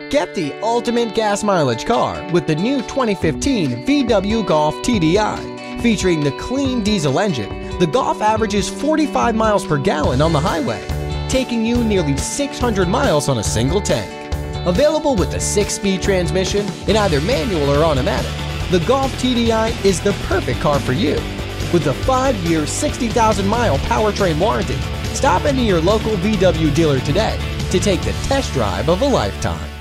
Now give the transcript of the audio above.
Get the ultimate gas mileage car with the new 2015 VW Golf TDI. Featuring the clean diesel engine, the Golf averages 45 miles per gallon on the highway, taking you nearly 600 miles on a single tank. Available with a 6-speed transmission in either manual or automatic, the Golf TDI is the perfect car for you. With a 5-year, 60,000-mile powertrain warranty, stop into your local VW dealer today to take the test drive of a lifetime.